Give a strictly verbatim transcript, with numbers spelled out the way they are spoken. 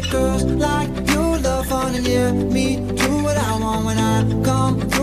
Girls like you love fun and yeah, me do what I want when I come